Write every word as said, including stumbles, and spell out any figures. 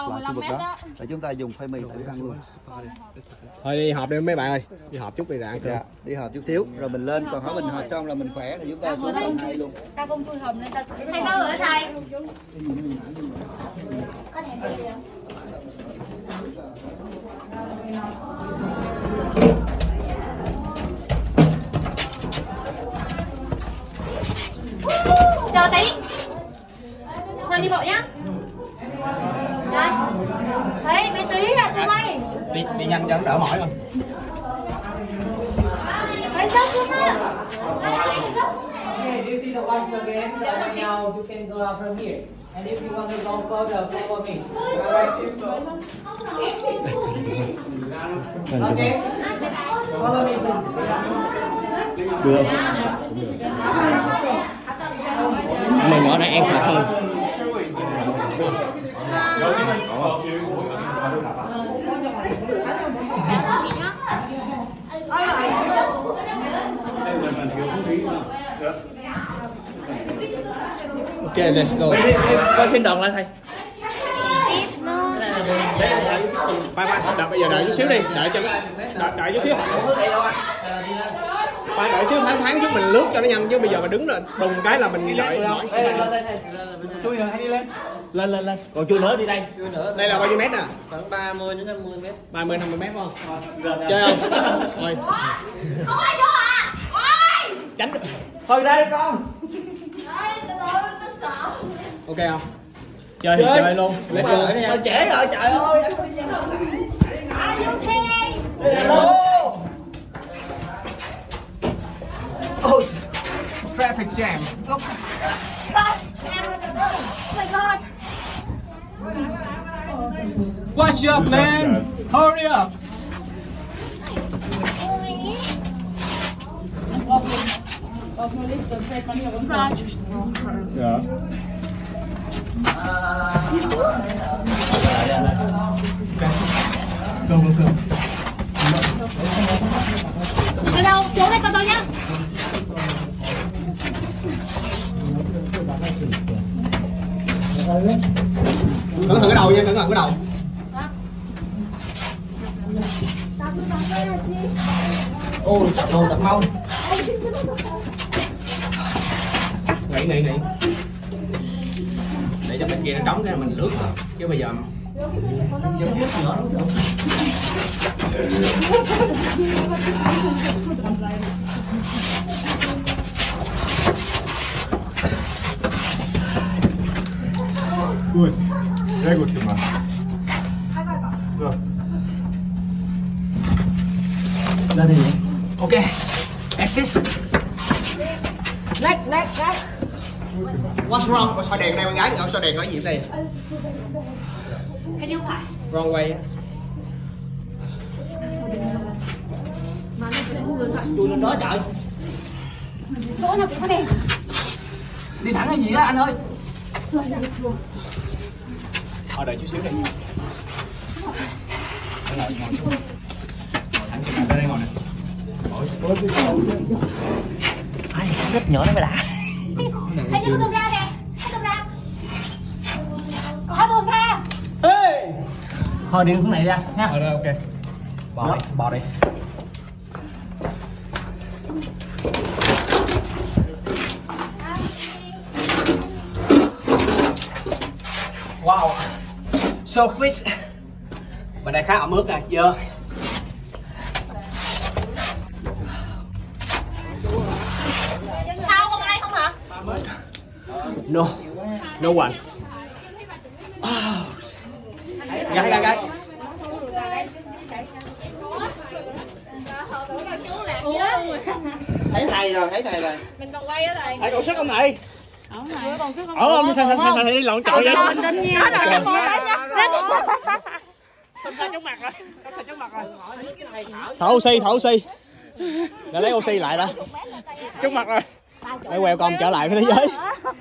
dọc lại khu vực đó để chúng ta dùng khoai mì thử ăn luôn. Thôi đi họp đi mấy bạn ơi, đi họp chút đi rồi ăn cơm. Dạ, đi họp chút xíu rồi mình lên, còn hỏi mình họp xong là mình khỏe thì chúng ta xuống tầng hai luôn. Ta không tôi hầm nên ta thầy đâu rồi thầy? Có thèm gì không? Chờ tí. Khoan đi bộ nhá. Đây. Thấy bé tí à tụi bay. Đi đi nhanh cho nó đỡ mỏi không? Thấy sốc luôn á. Okay, do you see the lights again? So right now you can go out from here. And if you want to go further, follow me. Alright, so. Okay. Follow me, please. Được. Mà nhỏ này em khỏe hơn. Ok, let's go. Coi phim đoạn lại thầy. Ba ba đợi bây giờ đợi chút xíu đi, đợi cho đợi, đợi chút xíu. Ba đợi xíu tháng tháng chút mình lướt cho nó nhanh chứ bây giờ mà đứng rồi đùng cái là mình đợi mỏi. Chui nữa hay đi lên. Lên lên lên. Còn chui nữa đi đây. Chui nữa. Đây là bao nhiêu mét nè? Khoảng ba mươi đến năm mươi mét. ba mươi năm mươi mét không? Chơi không? Thôi. Không ai vô à? Ôi! Tránh. Thôi đây con. Ok không? Chơi thì chơi luôn. Let's go. Thôi trễ rồi trời ơi. Are you okay? Oh, traffic jam. Oh my god. What's up, man? Hurry up. Dạ. Cơm cơm. Ở đâu? Chỗ đây coi tôi nhá. Cẩn thận cái đầu nha, cẩn thận cái đầu. Ôi, tập đồ tập mông. Nghỉ nghỉ nghỉ. Để cho bên kia nó trống ra mình lướt rồi. Chứ bây giờ Good. Very good, Kima. So. Lên đi. ok. Assist. Next, next, next. What's wrong? Ủa, soi đèn đây con gái, ngồi soi đèn nói gì ở đây? Cái như phải. Wrong way á. Chui lên đó trời. Chỗ nào cũng có đèn. Đi thẳng hay gì đó anh ơi. Thôi đợi chút xíu đi. Ngồi ngồi. Thẳng xuống đây ngồi nè. Ai rất nhỏ nó mới đã. Hãy cho tôi ra nè. Hãy tôi ra. Hãy tôi ra. Ê. Thôi đi hướng này ra nha. Ờ rồi ok. Bò đi, bò đi. Wow. So clean. Bên đây khá ẩm ướt nè, dơ. Sao con ở đây không hả? No. No one. Oh. Gái gái gái. Thấy thầy rồi, thấy thầy rồi. Mình còn quay ở đây. Thầy còn sức không thầy? Ổn này. Còn sức không? Ổn không? Thầy thầy thầy đi lộn chọi vậy. Bình tĩnh nha. Không thầy chống mặt rồi. Không thầy chống mặt rồi. Thở oxy, thở oxy. Để lấy oxy lại đã. Chống mặt rồi. Để welcome trở lại với thế giới.